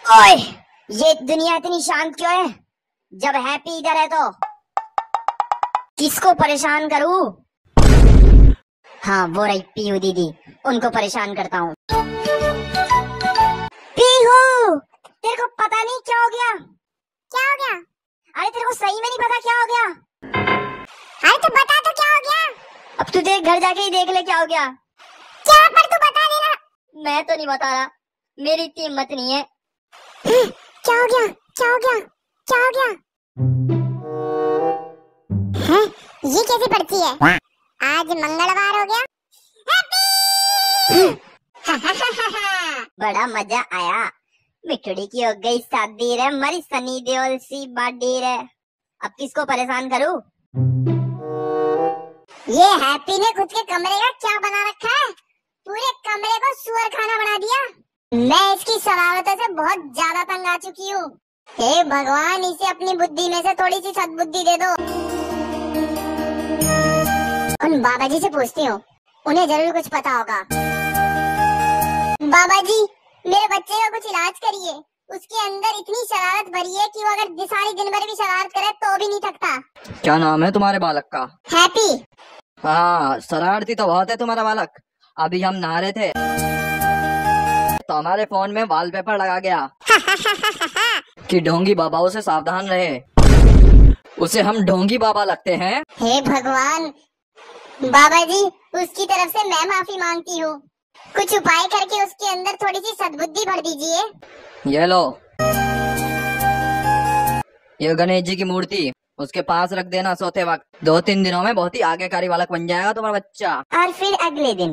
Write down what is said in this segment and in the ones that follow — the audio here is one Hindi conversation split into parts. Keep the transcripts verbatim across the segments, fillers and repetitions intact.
ओए, ये दुनिया इतनी शांत क्यों है? जब हैप्पी इधर है तो किसको परेशान करूं? हाँ, वो रही पीहू दीदी, उनको परेशान करता हूँ। पीहू, तेरे को पता नहीं क्या हो गया? क्या हो गया? अरे तेरे को सही में नहीं पता क्या हो गया? अरे तू बता तो क्या हो गया? अब तू देख, घर जाके ही देख ले क्या हो गया। क्या पर तू बता देना। मैं तो नहीं बता रहा, मेरी इतनी हिम्मत नहीं है। क्या हो गया? क्या हो गया? क्या हो गया? है? ये कैसे पड़ती है? आज मंगलवार हो गया। बड़ा मजा आया। मिठुड़ी की हो गई शादी रे, मरी सनी देओल सी बर्थडे रे। अब किसको परेशान करूं? ये हैप्पी ने खुद के कमरे का क्या बना रखा है? पूरे कमरे को सुअर खाना बना दिया। मैं इसकी शरारतों से बहुत ज्यादा तंग आ चुकी हूँ। हे भगवान, इसे अपनी बुद्धि में से थोड़ी सी सद्बुद्धि दे दो। उन बाबा जी से पूछती हूँ, उन्हें जरूर कुछ पता होगा। बाबा जी, मेरे बच्चे का कुछ इलाज करिए। उसके अंदर इतनी शरारत भरी है कि वो अगर सारी दिन भर भी शरारत करे तो भी नहीं थकता। क्या नाम है तुम्हारे बालक का? हैप्पी। हाँ, शरारती तो बहुत है तुम्हारा बालक। अभी हम नहा रहे थे तो हमारे फोन में वॉलपेपर लगा गया कि ढोंगी बाबाओं से सावधान रहे। उसे हम ढोंगी बाबा लगते हैं। हे भगवान, बाबा जी, उसकी तरफ से मैं माफी मांगती हूँ। कुछ उपाय करके उसके अंदर थोड़ी सी सद्बुद्धि भर दीजिए। ये लो, ये गणेश जी की मूर्ति उसके पास रख देना सोते वक्त। दो तीन दिनों में बहुत ही आज्ञाकारी बालक बन जाएगा तुम्हारा बच्चा। और फिर अगले दिन,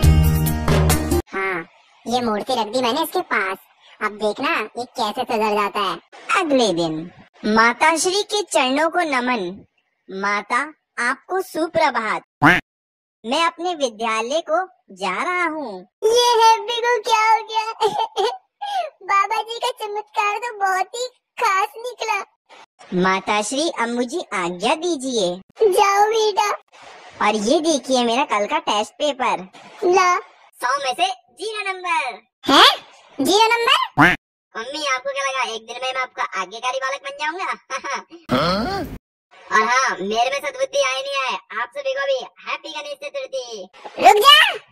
हाँ, ये मूर्ति रख दी मैंने इसके पास। अब देखना ये कैसे सुधर जाता है। अगले दिन, माता श्री के चरणों को नमन। माता, आपको सुप्रभात। मैं अपने विद्यालय को जा रहा हूँ। ये हैप्पी को क्या हो गया? बाबा जी का चमत्कार तो बहुत ही खास निकला। माता श्री, अब मुझे आज्ञा दीजिए। जाओ बेटा। और ये देखिए मेरा कल का टेस्ट पेपर। ला। सौ में से जीरो नंबर है। Zero number? मम्मी, आपको क्या लगा एक दिन में मैं आपका आज्ञाकारी बालक बन जाऊंगा? और हाँ, मेरे में सद्बुद्धि आई नहीं है। आप सभी को भी हैप्पी गणेश चतुर्थी। रुक जा।